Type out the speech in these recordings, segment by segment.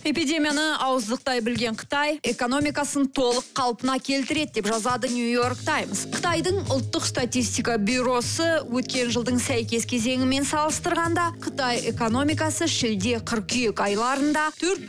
Эпидемияны ауыздықтай білген Қытай экономикасын толық қалпына келтіреді деп жазады New York Times. Қытайдың ұлттық статистика бюросы өткен жылдың сәйкес кезеңімен салыстырғанда Қытай экономикасы шілде-қыркүйек айларында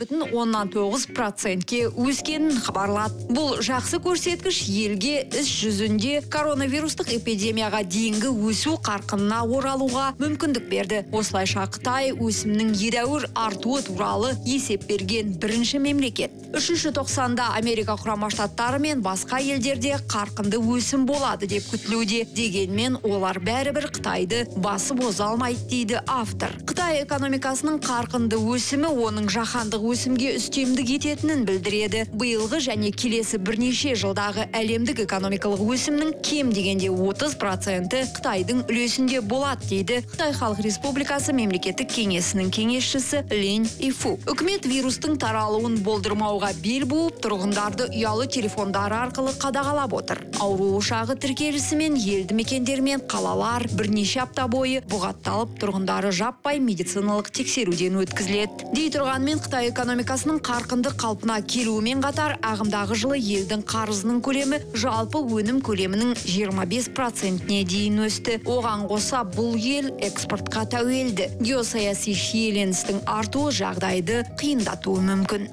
4,9%-ке өскенін хабарлады. Бұл жақсы көрсеткіш елге іс жүзінде коронавирустық эпидемияға дейінгі өсу қарқынына оралуға мүмкіндік берді. Осылайша Қытай өсімнің едәуір артуы туралы есеп берген бірінші мемлекет. 3-ші тоқсанда Америка Құрама Штаттары мен басқа елдерде қарқынды өсім болады деп күтілуде. Дегенмен олар бәрібір Қытайды басып оза алмайды дейді автор. Қытай экономикасының қарқынды өсімі оның жаһандық өсімге үстемдік ететінін білдіреді. Биылғы және келесі бірнеше жылдағы әлемдік экономикалық өсімнің кем дегенде 30% Қытайдың үлесінде болады дейді Қытай Халық Республикасы мемлекеттік кеңесінің кеңесшісі Линь Ифу. Үкімет вирустың таралуын болдырмауға бел буып, тұрғындарды ұялы телефондары арқылы қадағалап отыр. Ауру ошағы тіркелісімен елді мекендер мен қалалар бірнеше апта бойы бұғатталып, тұрғындары жаппай медициналық тексеруден өткізіледі. Дей тұрғанмен Қытай экономикасының қарқынды қалпына келуімен қатар, ағымдағы жылы елдің қарызының көлемі жалпы өнім көлемінің 25%-не дейін өсті. Оған қоса бұл ел экспортқа тәуелді. Геосаяси шиеленістің артуы жағдайды қиындатуы мүмкін.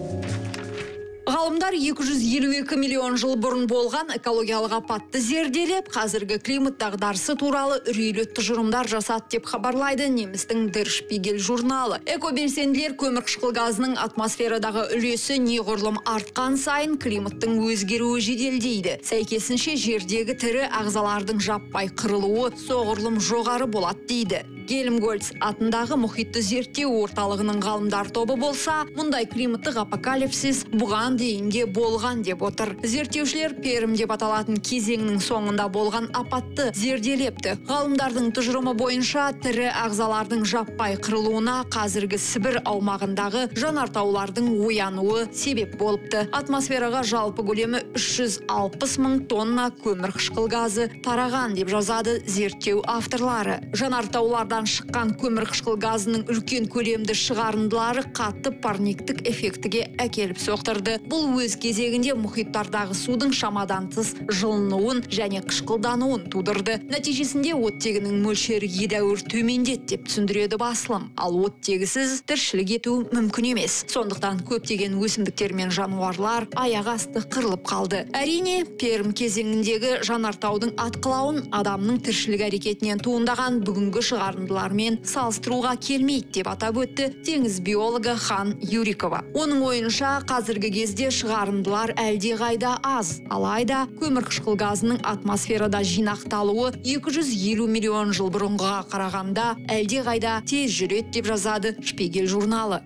Ғалымдар 252 миллион жыл бұрын болған экологиялық апатты зерделеп, қазіргі климат дағдарысы туралы үрейлі тұжырымдар жасады деп хабарлайды немістің Der Spiegel журналы. Экобелсенділер көмірқышқыл газының атмосферадағы үлесі неғұрлым артқан сайын климаттың өзгеруі жеделдейді. Сәйкесінше жердегі тірі ағзалардың жаппай қырылуы соғұрлым жоғары болады дейді. Гельмгольц атындағы мұхитты зерттеу орталығының ғалымдар тобы болса, мұндай климаттық апокалипсис бұған дейінге болған деп отыр. Зерттеушілер Перім деп аталатын кезеңнің соңында болған апатты зерделепті. Ғалымдардың тұжырымы бойынша тірі ағзалардың жаппай қырылуына қазіргі Сібір аумағындағы жанартаулардың оянуы себеп болыпты. Атмосфераға жалпы көлемі 360 мың тонна көмірқышқыл газы тараған деп жазады зерттеу авторлары. Жанартаулардан шыққан көмірқышқыл газының үлкен көлемді шығарындылары қатты парниктік эффектіге әкеліп соқтырды. Бұл өз кезегінде мұхиттардағы судың шамадан тыс жылынуын және қышқылдануын тудырды. Нәтижесінде оттегінің мөлшері едәуір төмендет деп түсіндіреді басылым. Ал оттегісіз тіршілік ету мүмкін емес. Сондықтан көптеген өсімдіктер мен жануарлар аяқ асты қырылып қалды. Әрине, Перім кезеңіндегі жанартаудың атқылауын адамның тіршілік әрекетінен туындаған бүгінгі шығарындылармен салыстыруға келмейді деп атап өтті теңіз биологы Хан Юрикова. Оның ойынша қазіргі кезде шығарындылар әлдеқайда аз. Алайда көмірқышқыл газының атмосферада жинақталуы 250 миллион жыл бұрынғыға қарағанда әлдеқайда тез жүреді деп жазады Шпигель журналы.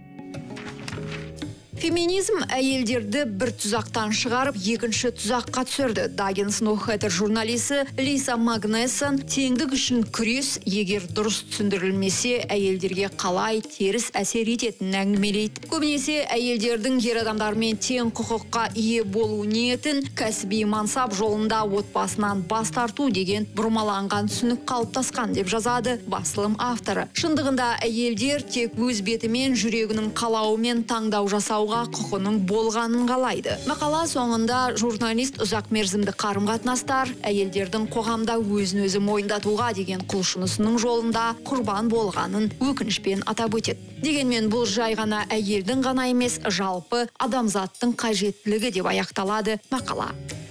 Феминизм әйелдерді бір тұзақтан шығарып, екінші тұзаққа түсірді. Даггинс Нохеттер журналисі Лиса Магнессон теңдік үшін күрес, егер дұрыс түсіндірілмесе, әйелдерге қалай теріс әсер ететінін әңгімелейді. Көбінесе әйелдердің ер адамдармен тең құқыққа ие болу ниетін кәсіби мансап жолында отбасынан бас тарту деген бұрмаланған түсінік қалыптасқан деп жазады басылым авторы. Шындығында әйелдер тек өз бетімен жүрегінің қалауымен таңдау жасауға құқының болғанын қалайды. Мақала соңында журналист ұзақ мерзімді қарым-қатынастар әйелдердің қоғамда өзін-өзі мойындатуға деген құлшынысының жолында құрбан болғанын өкінішпен атап өтеді. Дегенмен бұл жай ғана әйелдің ғана емес, жалпы адамзаттың қажеттілігі деп аяқталады мақала.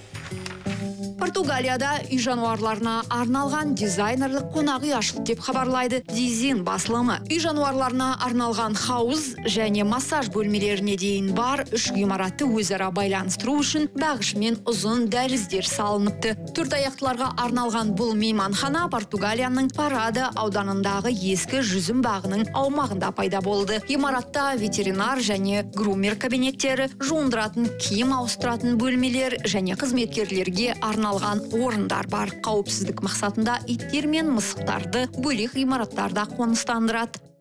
Португалияда үй жануарларына арналған дизайнерлік қонақ үй ашылды деп хабарлайды Дизин басылымы. Үй жануарларына арналған хауыз және массаж бөлмелеріне дейін бар 3 ғимаратты өзара байланыстыру үшін бағыш мен ұзын дәліздер салыныпты. 4 аяқтыларға арналған бұл мейманхана Португалияның Парада ауданындағы ескі жүзім бағының аумағында пайда болды. Ғимаратта ветеринар және грумер кабинеттері, жуындыратын киім ауыстыратын бөлмелер және қызметкерлерге арналған орындар бар. Қауіпсіздік мақсатында иттер мен мысықтарды бөлек ғимараттарда қоныстандырады.